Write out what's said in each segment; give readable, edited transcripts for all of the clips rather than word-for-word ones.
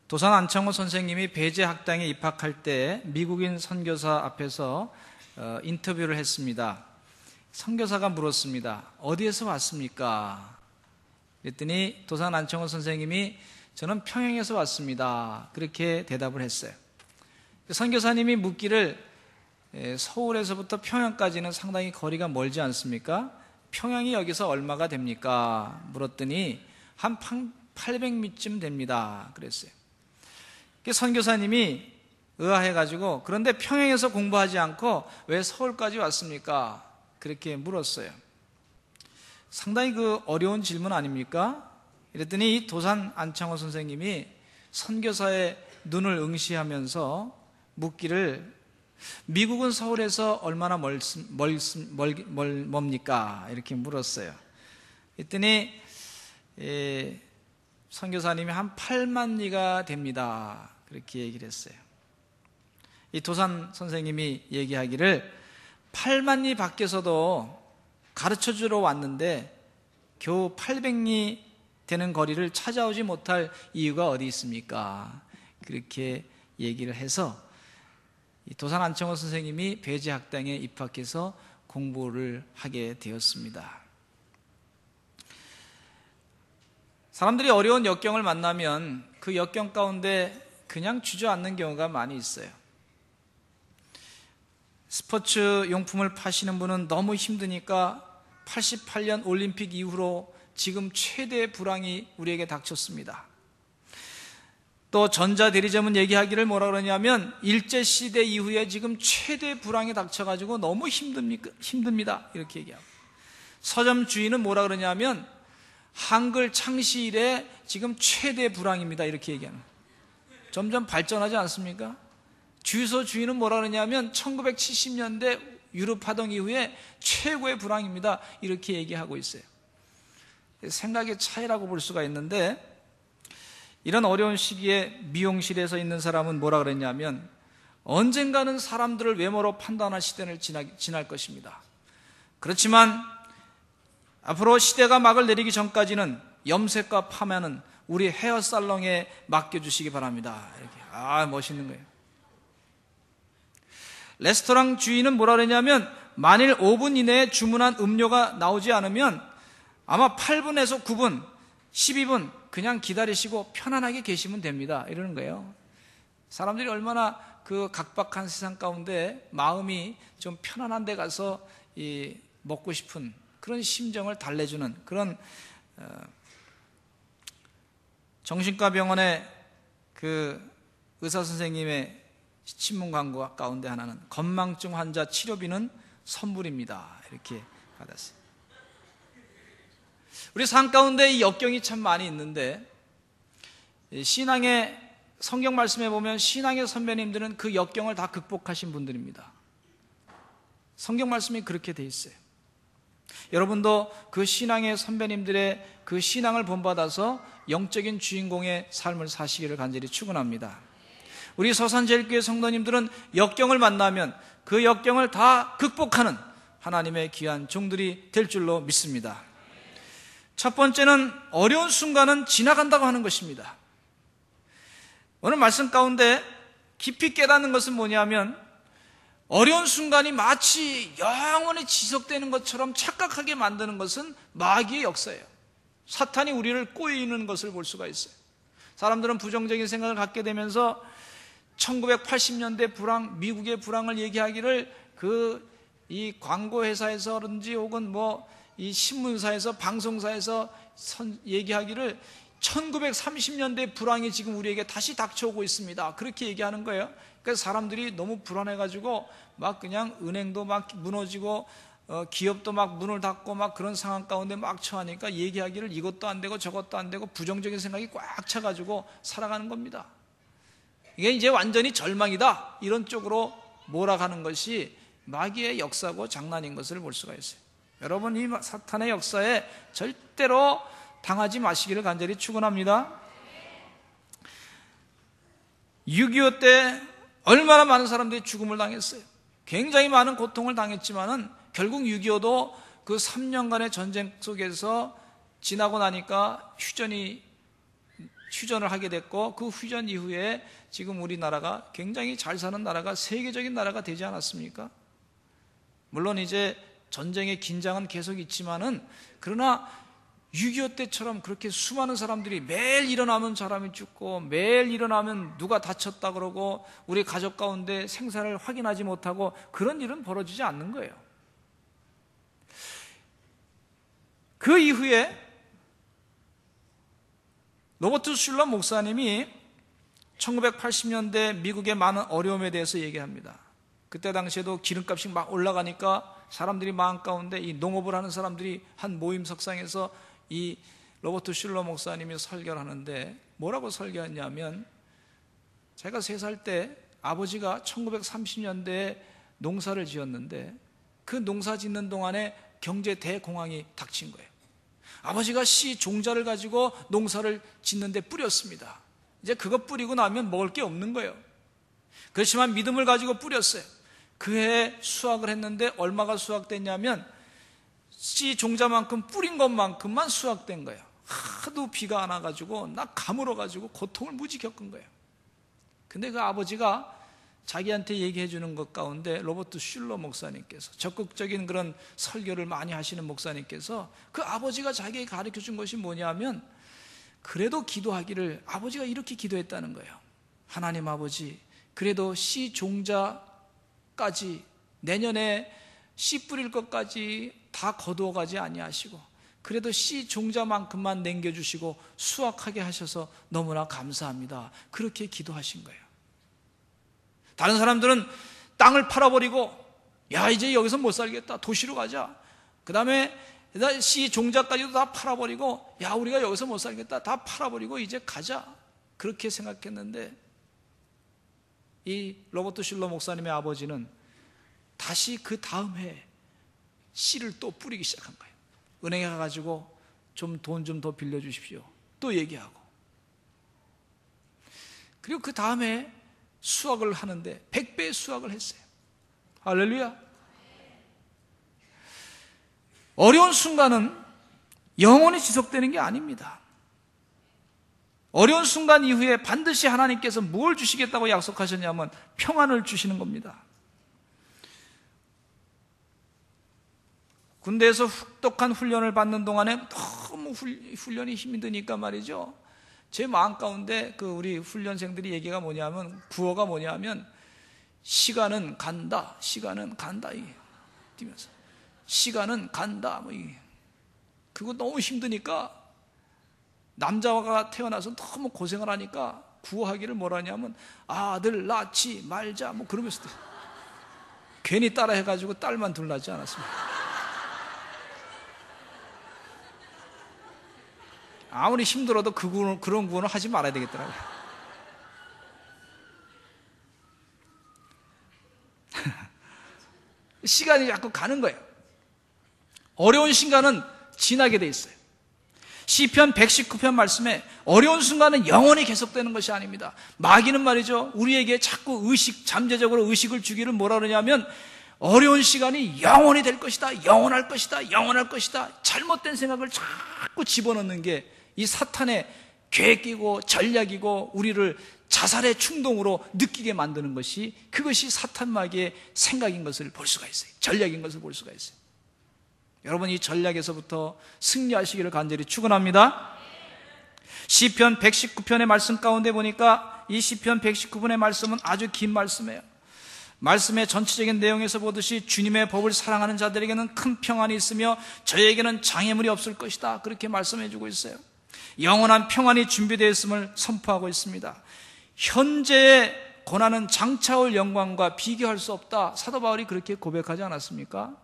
도산 안창호 선생님이 배제학당에 입학할 때 미국인 선교사 앞에서 인터뷰를 했습니다. 선교사가 물었습니다. 어디에서 왔습니까? 그랬더니 도산 안창호 선생님이 저는 평양에서 왔습니다. 그렇게 대답을 했어요. 선교사님이 묻기를 서울에서부터 평양까지는 상당히 거리가 멀지 않습니까? 평양이 여기서 얼마가 됩니까? 물었더니 한 800미쯤 됩니다. 그랬어요. 선교사님이 의아해가지고 그런데 평양에서 공부하지 않고 왜 서울까지 왔습니까? 그렇게 물었어요. 상당히 어려운 질문 아닙니까? 이랬더니 이 도산 안창호 선생님이 선교사의 눈을 응시하면서 묻기를 미국은 서울에서 얼마나 멉니까? 이렇게 물었어요. 그랬더니 선교사님이 한 8만 리가 됩니다. 그렇게 얘기를 했어요. 이 도산 선생님이 얘기하기를 8만 리 밖에서도 가르쳐주러 왔는데 겨우 800리 되는 거리를 찾아오지 못할 이유가 어디 있습니까? 그렇게 얘기를 해서 이 도산 안창호 선생님이 배제학당에 입학해서 공부를 하게 되었습니다. 사람들이 어려운 역경을 만나면 그 역경 가운데 그냥 주저앉는 경우가 많이 있어요. 스포츠 용품을 파시는 분은 너무 힘드니까 88년 올림픽 이후로 지금 최대의 불황이 우리에게 닥쳤습니다. 또 전자대리점은 얘기하기를 뭐라 그러냐면 일제시대 이후에 지금 최대의 불황이 닥쳐가지고 너무 힘듭니다. 이렇게 얘기하고, 서점 주인은 뭐라 그러냐면 한글 창시 이래 지금 최대 불황입니다. 이렇게 얘기합니다. 점점 발전하지 않습니까? 주유소 주인은 뭐라 그러냐면 1970년대 유럽파동 이후에 최고의 불황입니다. 이렇게 얘기하고 있어요. 생각의 차이라고 볼 수가 있는데, 이런 어려운 시기에 미용실에서 있는 사람은 뭐라 그랬냐면 언젠가는 사람들을 외모로 판단할 시대를 지날 것입니다. 그렇지만 앞으로 시대가 막을 내리기 전까지는 염색과 파마는 우리 헤어살롱에 맡겨주시기 바랍니다. 이렇게. 멋있는 거예요. 레스토랑 주인은 뭐라 그러냐면 만일 5분 이내에 주문한 음료가 나오지 않으면 아마 8분에서 9분, 12분 그냥 기다리시고 편안하게 계시면 됩니다. 이러는 거예요. 사람들이 얼마나 그 각박한 세상 가운데 마음이 좀 편안한 데 가서 먹고 싶은 그런 심정을 달래주는 그런 정신과 병원의 그 의사 선생님의 신문 광고 가운데 하나는 건망증 환자 치료비는 선물입니다. 이렇게 받았어요. 우리 삶 가운데 이 역경이 참 많이 있는데, 신앙의 성경 말씀에 보면 신앙의 선배님들은 그 역경을 다 극복하신 분들입니다. 성경 말씀이 그렇게 돼 있어요. 여러분도 그 신앙의 선배님들의 그 신앙을 본받아서 영적인 주인공의 삶을 사시기를 간절히 축원합니다. 우리 서산제일교회 성도님들은 역경을 만나면 그 역경을 다 극복하는 하나님의 귀한 종들이 될 줄로 믿습니다. 첫 번째는 어려운 순간은 지나간다고 하는 것입니다. 오늘 말씀 가운데 깊이 깨닫는 것은 뭐냐면, 어려운 순간이 마치 영원히 지속되는 것처럼 착각하게 만드는 것은 마귀의 역사예요. 사탄이 우리를 꼬이는 것을 볼 수가 있어요. 사람들은 부정적인 생각을 갖게 되면서 1980년대 불황, 미국의 불황을 얘기하기를 이 광고회사에서든지 혹은 이 신문사에서, 방송사에서 얘기하기를 1930년대 불황이 지금 우리에게 다시 닥쳐오고 있습니다. 그렇게 얘기하는 거예요. 그래서 사람들이 너무 불안해가지고 막 그냥 은행도 막 무너지고 기업도 막 문을 닫고 막 그런 상황 가운데 막 처하니까 얘기하기를 이것도 안 되고 저것도 안 되고 부정적인 생각이 꽉 차가지고 살아가는 겁니다. 이게 이제 완전히 절망이다, 이런 쪽으로 몰아가는 것이 마귀의 역사고 장난인 것을 볼 수가 있어요. 여러분, 이 사탄의 역사에 절대로 당하지 마시기를 간절히 축원합니다. 6.25 때 얼마나 많은 사람들이 죽음을 당했어요. 굉장히 많은 고통을 당했지만은 결국 6.25도 그 3년간의 전쟁 속에서 지나고 나니까 휴전이 휴전을 하게 됐고, 그 휴전 이후에 지금 우리나라가 굉장히 잘 사는 나라가 세계적인 나라가 되지 않았습니까? 물론 이제 전쟁의 긴장은 계속 있지만은, 그러나 6.25 때처럼 그렇게 수많은 사람들이 매일 일어나면 사람이 죽고, 매일 일어나면 누가 다쳤다 그러고, 우리 가족 가운데 생사를 확인하지 못하고, 그런 일은 벌어지지 않는 거예요. 그 이후에 로버트 슐러 목사님이 1980년대 미국의 많은 어려움에 대해서 얘기합니다. 그때 당시에도 기름값이 막 올라가니까 사람들이 마음 가운데, 이 농업을 하는 사람들이 한 모임 석상에서 이 로버트 슐러 목사님이 설교를 하는데, 뭐라고 설교했냐면, 제가 3살 때 아버지가 1930년대에 농사를 지었는데, 그 농사 짓는 동안에 경제 대공황이 닥친 거예요. 아버지가 씨 종자를 가지고 농사를 짓는데 뿌렸습니다. 이제 그거 뿌리고 나면 먹을 게 없는 거예요. 그렇지만 믿음을 가지고 뿌렸어요. 그 해에 수확을 했는데 얼마가 수확됐냐면, 씨 종자만큼 뿌린 것만큼만 수확된 거예요. 하도 비가 안 와가지고 나 가물어가지고 고통을 무지 겪은 거예요. 근데 그 아버지가 자기한테 얘기해 주는 것 가운데, 로버트 슐러 목사님께서, 적극적인 그런 설교를 많이 하시는 목사님께서, 그 아버지가 자기에게 가르쳐 준 것이 뭐냐면, 그래도 기도하기를, 아버지가 이렇게 기도했다는 거예요. 하나님 아버지, 그래도 씨 종자까지, 내년에 씨 뿌릴 것까지 다 거두어 가지 아니하시고, 그래도 씨 종자만큼만 남겨주시고 수확하게 하셔서 너무나 감사합니다. 그렇게 기도하신 거예요. 다른 사람들은 땅을 팔아버리고, 야, 이제 여기서 못 살겠다, 도시로 가자. 그 다음에 씨 종자까지도 다 팔아버리고, 야, 우리가 여기서 못 살겠다, 다 팔아버리고 이제 가자, 그렇게 생각했는데, 이 로버트 슐러 목사님의 아버지는 다시 그 다음 해에 씨를 또 뿌리기 시작한 거예요. 은행에 가가지고 좀 돈 좀 더 빌려주십시오, 또 얘기하고. 그리고 그 다음에 수확을 하는데 100배의 수확을 했어요. 할렐루야. 어려운 순간은 영원히 지속되는 게 아닙니다. 어려운 순간 이후에 반드시 하나님께서 뭘 주시겠다고 약속하셨냐면 평안을 주시는 겁니다. 군대에서 혹독한 훈련을 받는 동안에 너무 훈련이 힘이 드니까 말이죠, 제 마음 가운데 그 우리 훈련생들이 얘기가 뭐냐면, 구호가 뭐냐면, 시간은 간다, 시간은 간다, 이게 뛰면서 시간은 간다, 뭐 이게. 그거 너무 힘드니까, 남자가 태어나서 너무 고생을 하니까 구호하기를 뭐라 하냐면, 아들 낳지 말자, 뭐 그러면서 괜히 따라 해가지고 딸만 둘 낳지 않았습니다. 아무리 힘들어도 그런 구호는 하지 말아야 되겠더라고요. 시간이 자꾸 가는 거예요. 어려운 순간은 지나게 돼 있어요. 시편 119편 말씀에 어려운 순간은 영원히 계속되는 것이 아닙니다. 마귀는 말이죠, 우리에게 자꾸 잠재적으로 의식을 주기를 뭐라 그러냐면, 어려운 시간이 영원히 될 것이다, 영원할 것이다, 영원할 것이다, 잘못된 생각을 자꾸 집어넣는 게 이 사탄의 계획이고 전략이고, 우리를 자살의 충동으로 느끼게 만드는 것이, 그것이 사탄 마귀의 생각인 것을 볼 수가 있어요. 전략인 것을 볼 수가 있어요. 여러분, 이 전략에서부터 승리하시기를 간절히 축원합니다. 시편 119편의 말씀 가운데 보니까, 이 시편 119편의 말씀은 아주 긴 말씀이에요. 말씀의 전체적인 내용에서 보듯이 주님의 법을 사랑하는 자들에게는 큰 평안이 있으며 저에게는 장애물이 없을 것이다, 그렇게 말씀해 주고 있어요. 영원한 평안이 준비되어 있음을 선포하고 있습니다. 현재의 고난은 장차올 영광과 비교할 수 없다, 사도 바울이 그렇게 고백하지 않았습니까?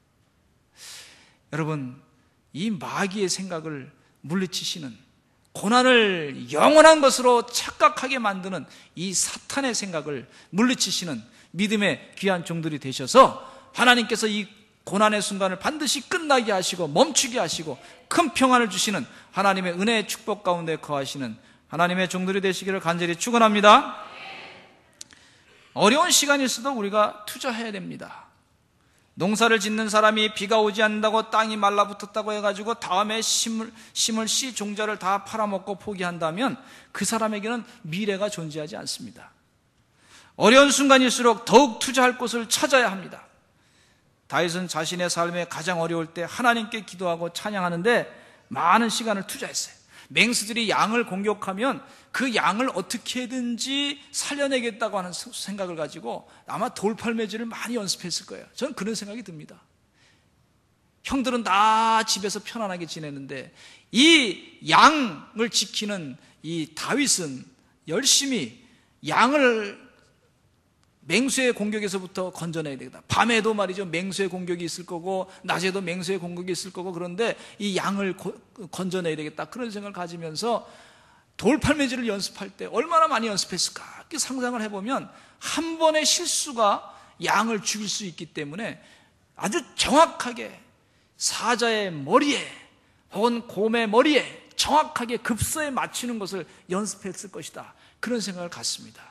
여러분, 이 마귀의 생각을 물리치시는, 고난을 영원한 것으로 착각하게 만드는 이 사탄의 생각을 물리치시는 믿음의 귀한 종들이 되셔서, 하나님께서 이 고난의 순간을 반드시 끝나게 하시고 멈추게 하시고 큰 평안을 주시는 하나님의 은혜의 축복 가운데 거하시는 하나님의 종들이 되시기를 간절히 축원합니다. 어려운 시간이 있어도 우리가 투자해야 됩니다. 농사를 짓는 사람이 비가 오지 않는다고 땅이 말라붙었다고 해가지고 다음에 심을 씨 종자를 다 팔아먹고 포기한다면 그 사람에게는 미래가 존재하지 않습니다. 어려운 순간일수록 더욱 투자할 곳을 찾아야 합니다. 다윗은 자신의 삶에 가장 어려울 때 하나님께 기도하고 찬양하는데 많은 시간을 투자했어요. 맹수들이 양을 공격하면 그 양을 어떻게든지 살려내겠다고 하는 생각을 가지고 아마 돌팔매질을 많이 연습했을 거예요. 저는 그런 생각이 듭니다. 형들은 다 집에서 편안하게 지내는데 이 양을 지키는 이 다윗은 열심히 양을 맹수의 공격에서부터 건져내야 되겠다. 밤에도 말이죠, 맹수의 공격이 있을 거고 낮에도 맹수의 공격이 있을 거고, 그런데 이 양을 건져내야 되겠다, 그런 생각을 가지면서 돌팔매질을 연습할 때 얼마나 많이 연습했을까, 이렇게 상상을 해보면 한 번의 실수가 양을 죽일 수 있기 때문에 아주 정확하게 사자의 머리에 혹은 곰의 머리에 정확하게 급소에 맞추는 것을 연습했을 것이다, 그런 생각을 갖습니다.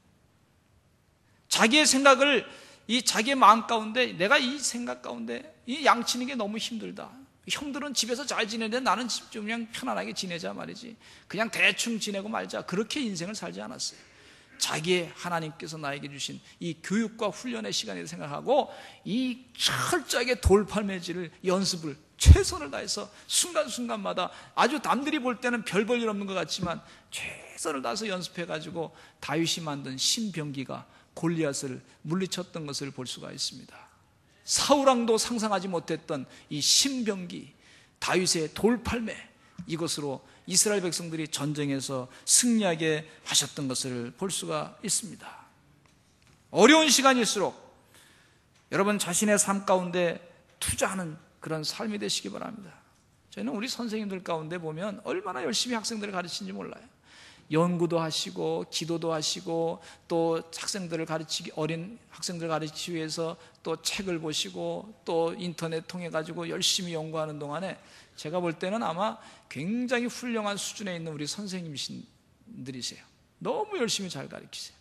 자기의 생각을, 이 자기의 마음 가운데 내가 이 생각 가운데 이 양치는 게 너무 힘들다, 형들은 집에서 잘 지내는데 나는 좀 그냥 편안하게 지내자 말이지, 그냥 대충 지내고 말자, 그렇게 인생을 살지 않았어요. 자기의 하나님께서 나에게 주신 이 교육과 훈련의 시간이라고 생각하고 이 철저하게 돌팔매질을 연습을 최선을 다해서 순간순간마다 아주 남들이 볼 때는 별 볼 일 없는 것 같지만 최선을 다해서 연습해가지고 다윗이 만든 신병기가 골리앗을 물리쳤던 것을 볼 수가 있습니다. 사울왕도 상상하지 못했던 이 신병기, 다윗의 돌팔매, 이것으로 이스라엘 백성들이 전쟁에서 승리하게 하셨던 것을 볼 수가 있습니다. 어려운 시간일수록 여러분 자신의 삶 가운데 투자하는 그런 삶이 되시기 바랍니다. 저희는 우리 선생님들 가운데 보면 얼마나 열심히 학생들을 가르치는지 몰라요. 연구도 하시고 기도도 하시고 또 학생들을 가르치기, 어린 학생들을 가르치기 위해서 또 책을 보시고 또 인터넷 통해 가지고 열심히 연구하는 동안에 제가 볼 때는 아마 굉장히 훌륭한 수준에 있는 우리 선생님들이세요. 너무 열심히 잘 가르치세요.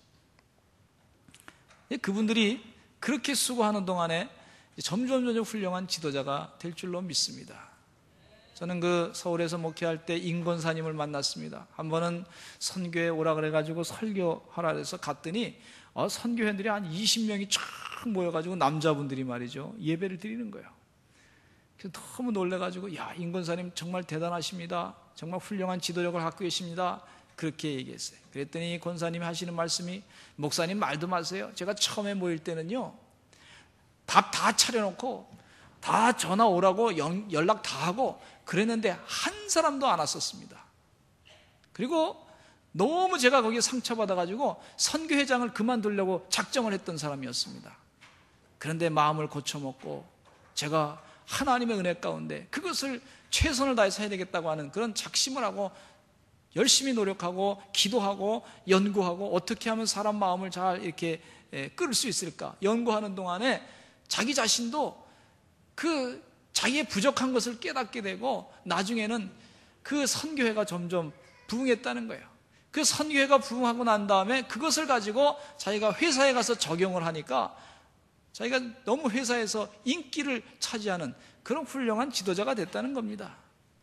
그분들이 그렇게 수고하는 동안에 점점 훌륭한 지도자가 될 줄로 믿습니다. 저는 그 서울에서 목회할 때 인권사님을 만났습니다. 한 번은 선교에 오라 그래가지고 설교하라 그래서 갔더니 선교회원들이 한 20명이 쫙 모여가지고 남자분들이 말이죠, 예배를 드리는 거예요. 그래서 너무 놀래가지고, 야, 인권사님 정말 대단하십니다, 정말 훌륭한 지도력을 갖고 계십니다, 그렇게 얘기했어요. 그랬더니 권사님이 하시는 말씀이, 목사님 말도 마세요, 제가 처음에 모일 때는요 밥 다 차려놓고 다 전화 오라고 연락 다 하고 그랬는데 한 사람도 안 왔었습니다. 그리고 너무 제가 거기에 상처받아가지고 선교회장을 그만두려고 작정을 했던 사람이었습니다. 그런데 마음을 고쳐먹고 제가 하나님의 은혜 가운데 그것을 최선을 다해서 해야 되겠다고 하는 그런 작심을 하고 열심히 노력하고 기도하고 연구하고 어떻게 하면 사람 마음을 잘 이렇게 끌을 수 있을까 연구하는 동안에 자기 자신도 그 자기의 부족한 것을 깨닫게 되고 나중에는 그 선교회가 점점 부흥했다는 거예요. 그 선교회가 부흥하고 난 다음에 그것을 가지고 자기가 회사에 가서 적용을 하니까 자기가 너무 회사에서 인기를 차지하는 그런 훌륭한 지도자가 됐다는 겁니다.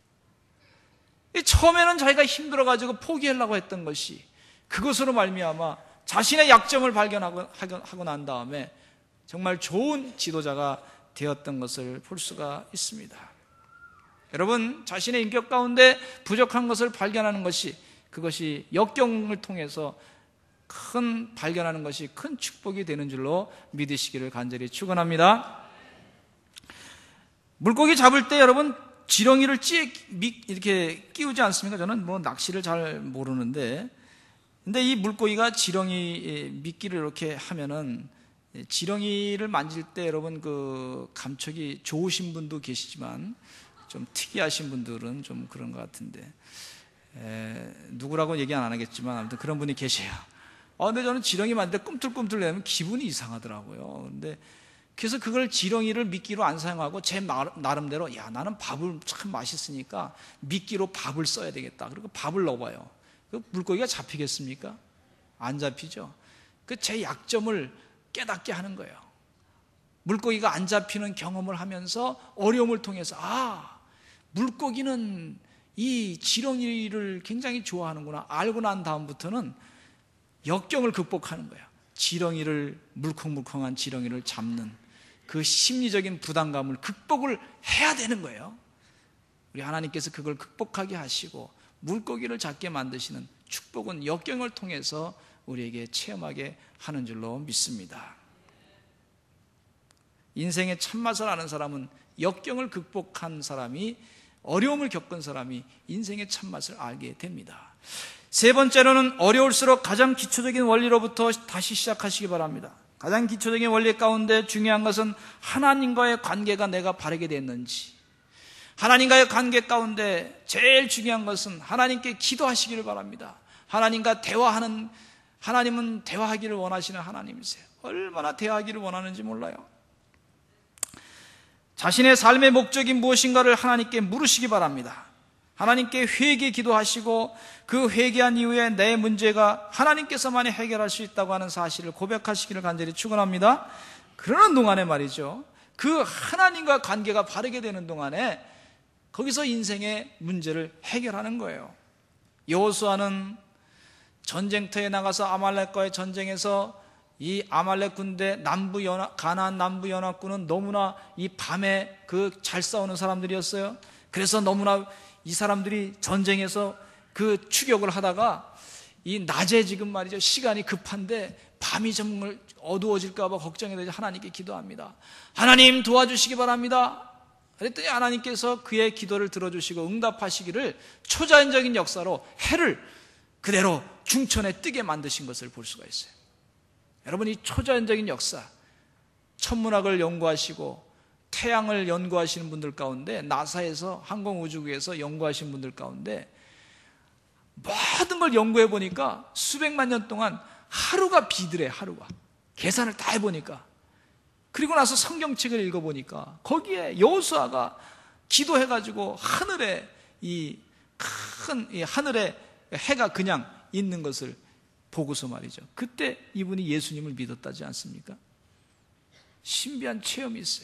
처음에는 자기가 힘들어가지고 포기하려고 했던 것이 그것으로 말미암아 자신의 약점을 발견하고 난 다음에 정말 좋은 지도자가 되었던 것을 볼 수가 있습니다. 여러분, 자신의 인격 가운데 부족한 것을 발견하는 것이, 그것이 역경을 통해서 큰 발견하는 것이 큰 축복이 되는 줄로 믿으시기를 간절히 축원합니다. 물고기 잡을 때 여러분 지렁이를 이렇게 끼우지 않습니까? 저는 뭐 낚시를 잘 모르는데, 근데 이 물고기가 지렁이 미끼를 이렇게 하면은 지렁이를 만질 때 여러분 그 감촉이 좋으신 분도 계시지만 좀 특이하신 분들은 좀 그런 것 같은데, 누구라고 얘기 안 하겠지만 아무튼 그런 분이 계세요. 근데 저는 지렁이 만들 때 꿈틀꿈틀 내면 기분이 이상하더라고요. 근데 그래서 그걸 지렁이를 미끼로 안 사용하고 제 나름대로, 야, 나는 밥을 참 맛있으니까 미끼로 밥을 써야 되겠다. 그리고 밥을 넣어봐요. 그 물고기가 잡히겠습니까? 안 잡히죠. 그 제 약점을 깨닫게 하는 거예요. 물고기가 안 잡히는 경험을 하면서 어려움을 통해서 물고기는 이 지렁이를 굉장히 좋아하는구나 알고 난 다음부터는 역경을 극복하는 거야. 지렁이를, 물컹물컹한 지렁이를 잡는 그 심리적인 부담감을 극복을 해야 되는 거예요. 우리 하나님께서 그걸 극복하게 하시고 물고기를 잡게 만드시는 축복은 역경을 통해서 우리에게 체험하게 하는 줄로 믿습니다. 인생의 참맛을 아는 사람은 역경을 극복한 사람이, 어려움을 겪은 사람이 인생의 참맛을 알게 됩니다. 세 번째로는 어려울수록 가장 기초적인 원리로부터 다시 시작하시기 바랍니다. 가장 기초적인 원리 가운데 중요한 것은 하나님과의 관계가 내가 바르게 됐는지, 하나님과의 관계 가운데 제일 중요한 것은 하나님께 기도하시기를 바랍니다. 하나님과 대화하는, 하나님은 대화하기를 원하시는 하나님이세요. 얼마나 대화하기를 원하는지 몰라요. 자신의 삶의 목적이 무엇인가를 하나님께 물으시기 바랍니다. 하나님께 회개 기도하시고 그 회개한 이후에 내 문제가 하나님께서만이 해결할 수 있다고 하는 사실을 고백하시기를 간절히 축원합니다. 그러는 동안에 말이죠, 그 하나님과 관계가 바르게 되는 동안에 거기서 인생의 문제를 해결하는 거예요. 여호수아는 전쟁터에 나가서 아말렉과의 전쟁에서 이 아말렉 군대 가나안 남부 연합군은 너무나 이 밤에 그 잘 싸우는 사람들이었어요. 그래서 너무나 이 사람들이 전쟁에서 그 추격을 하다가 이 낮에 지금 말이죠, 시간이 급한데 밤이 정말 어두워질까 봐 걱정이 되자 하나님께 기도합니다. 하나님 도와주시기 바랍니다. 그랬더니 하나님께서 그의 기도를 들어주시고 응답하시기를 초자연적인 역사로 해를 그대로 중천에 뜨게 만드신 것을 볼 수가 있어요. 여러분, 이 초자연적인 역사, 천문학을 연구하시고 태양을 연구하시는 분들 가운데, 나사에서 항공우주국에서 연구하시는 분들 가운데 모든 걸 연구해 보니까 수백만 년 동안 하루가 비드래. 하루가 계산을 다 해보니까, 그리고 나서 성경책을 읽어보니까 거기에 여호수아가 기도해가지고 하늘에 이 하늘에 해가 그냥 있는 것을 보고서 말이죠, 그때 이분이 예수님을 믿었다지 않습니까? 신비한 체험이 있어요.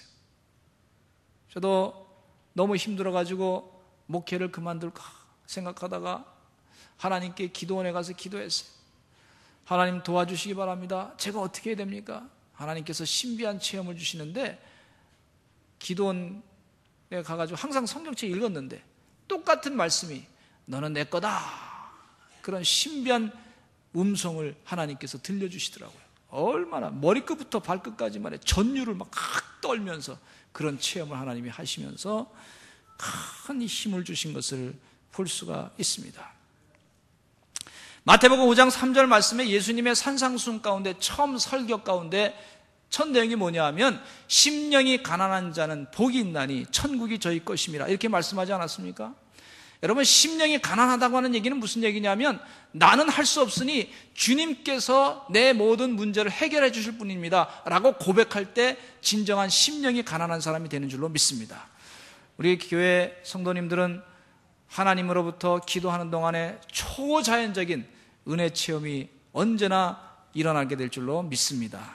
저도 너무 힘들어가지고 목회를 그만둘까 생각하다가 하나님께 기도원에 가서 기도했어요. 하나님 도와주시기 바랍니다. 제가 어떻게 해야 됩니까? 하나님께서 신비한 체험을 주시는데, 기도원에 가가지고 항상 성경책 읽었는데 똑같은 말씀이 너는 내 거다, 그런 신비한 음성을 하나님께서 들려주시더라고요. 얼마나 머리끝부터 발끝까지 말해 전율을 막 떨면서 그런 체험을 하나님이 하시면서 큰 힘을 주신 것을 볼 수가 있습니다. 마태복음 5장 3절 말씀에 예수님의 산상수훈 가운데 처음 설교 가운데 첫 내용이 뭐냐 하면 심령이 가난한 자는 복이 있나니 천국이 저희 것임이라, 이렇게 말씀하지 않았습니까? 여러분, 심령이 가난하다고 하는 얘기는 무슨 얘기냐면 나는 할 수 없으니 주님께서 내 모든 문제를 해결해 주실 분입니다 라고 고백할 때 진정한 심령이 가난한 사람이 되는 줄로 믿습니다. 우리 교회 성도님들은 하나님으로부터 기도하는 동안에 초자연적인 은혜 체험이 언제나 일어나게 될 줄로 믿습니다.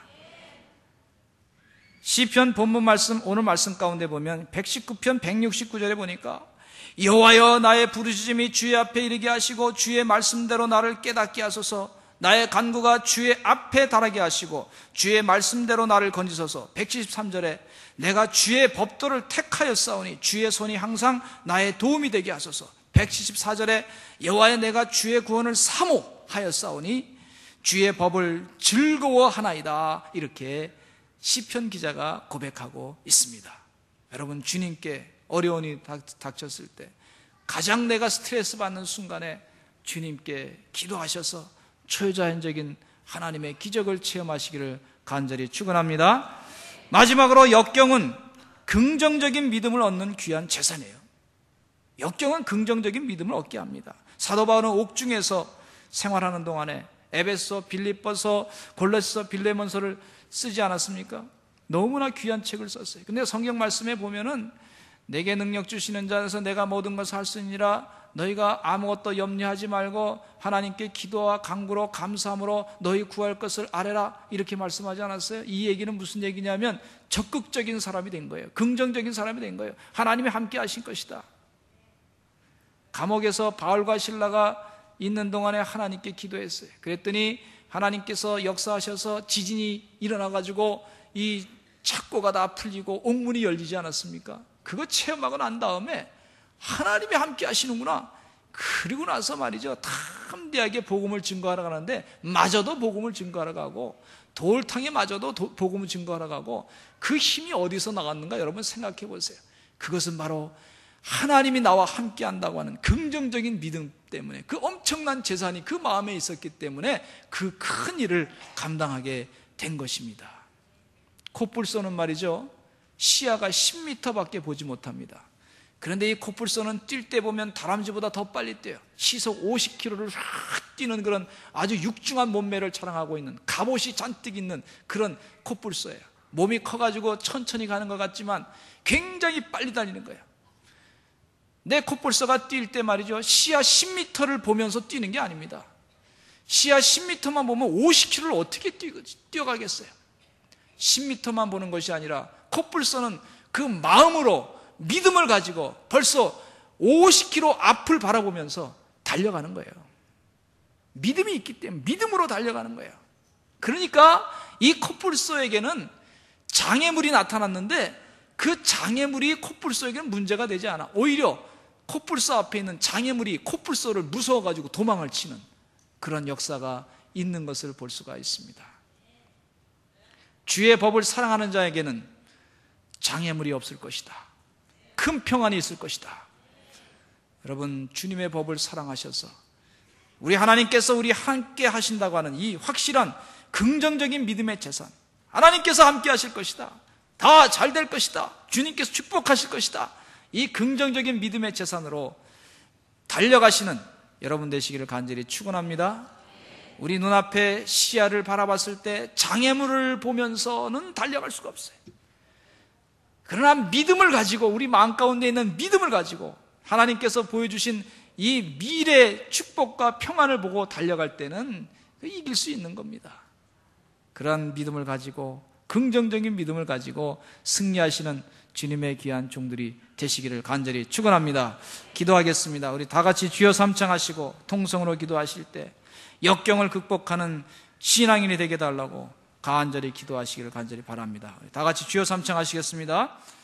시편 본문 말씀, 오늘 말씀 가운데 보면 119편 169절에 보니까 여호와여 나의 부르짖음이 주의 앞에 이르게 하시고 주의 말씀대로 나를 깨닫게 하소서. 나의 간구가 주의 앞에 달하게 하시고 주의 말씀대로 나를 건지소서. 173절에 내가 주의 법도를 택하였사오니 주의 손이 항상 나의 도움이 되게 하소서. 174절에 여호와여 내가 주의 구원을 사모하였사오니 주의 법을 즐거워하나이다. 이렇게 시편 기자가 고백하고 있습니다. 여러분, 주님께 어려움이 닥쳤을 때, 가장 내가 스트레스 받는 순간에 주님께 기도하셔서 초자연적인 하나님의 기적을 체험하시기를 간절히 축원합니다. 마지막으로 역경은 긍정적인 믿음을 얻는 귀한 재산이에요. 역경은 긍정적인 믿음을 얻게 합니다. 사도 바울은 옥중에서 생활하는 동안에 에베소, 빌립보서, 골로새, 빌레몬서를 쓰지 않았습니까? 너무나 귀한 책을 썼어요. 근데 성경 말씀에 보면은 내게 능력 주시는 자에서 내가 모든 것을 할 수 있느니라 너희가 아무것도 염려하지 말고 하나님께 기도와 간구로 감사함으로 너희 구할 것을 아뢰라, 이렇게 말씀하지 않았어요? 이 얘기는 무슨 얘기냐면 적극적인 사람이 된 거예요. 긍정적인 사람이 된 거예요. 하나님이 함께 하신 것이다. 감옥에서 바울과 실라가 있는 동안에 하나님께 기도했어요. 그랬더니 하나님께서 역사하셔서 지진이 일어나가지고 이 착고가 다 풀리고 옥문이 열리지 않았습니까? 그거 체험하고 난 다음에 하나님이 함께 하시는구나. 그리고 나서 말이죠, 담대하게 복음을 증거하러 가는데 마저도 복음을 증거하러 가고 돌탕에 마저도 복음을 증거하러 가고, 그 힘이 어디서 나갔는가 여러분 생각해 보세요. 그것은 바로 하나님이 나와 함께 한다고 하는 긍정적인 믿음 때문에, 그 엄청난 재산이 그 마음에 있었기 때문에 그 큰 일을 감당하게 된 것입니다. 코뿔소는 말이죠, 시야가 10m밖에 보지 못합니다. 그런데 이 코뿔소는 뛸 때 보면 다람쥐보다 더 빨리 뛰어요. 시속 50km를 확 뛰는 그런 아주 육중한 몸매를 자랑하고 있는, 갑옷이 잔뜩 있는 그런 코뿔소예요. 몸이 커가지고 천천히 가는 것 같지만 굉장히 빨리 달리는 거예요. 내 코뿔소가 뛸 때 말이죠, 시야 10m를 보면서 뛰는 게 아닙니다. 시야 10m만 보면 50km를 어떻게 뛰어가겠어요? 10m만 보는 것이 아니라 코뿔소는 그 마음으로 믿음을 가지고 벌써 50km 앞을 바라보면서 달려가는 거예요. 믿음이 있기 때문에 믿음으로 달려가는 거예요. 그러니까 이 코뿔소에게는 장애물이 나타났는데 그 장애물이 코뿔소에게는 문제가 되지 않아. 오히려 코뿔소 앞에 있는 장애물이 코뿔소를 무서워가지고 도망을 치는 그런 역사가 있는 것을 볼 수가 있습니다. 주의 법을 사랑하는 자에게는 장애물이 없을 것이다. 큰 평안이 있을 것이다. 여러분, 주님의 법을 사랑하셔서 우리 하나님께서 우리 함께 하신다고 하는 이 확실한 긍정적인 믿음의 재산, 하나님께서 함께 하실 것이다, 다 잘 될 것이다, 주님께서 축복하실 것이다, 이 긍정적인 믿음의 재산으로 달려가시는 여러분 되시기를 간절히 축원합니다. 우리 눈앞에 시야를 바라봤을 때 장애물을 보면서는 달려갈 수가 없어요. 그러나 믿음을 가지고, 우리 마음 가운데 있는 믿음을 가지고 하나님께서 보여주신 이 미래의 축복과 평안을 보고 달려갈 때는 이길 수 있는 겁니다. 그러한 믿음을 가지고, 긍정적인 믿음을 가지고 승리하시는 주님의 귀한 종들이 되시기를 간절히 축원합니다. 기도하겠습니다. 우리 다 같이 주여 삼창하시고 통성으로 기도하실 때 역경을 극복하는 신앙인이 되게 달라고 간절히 기도하시기를 간절히 바랍니다. 다 같이 주여 삼창하시겠습니다.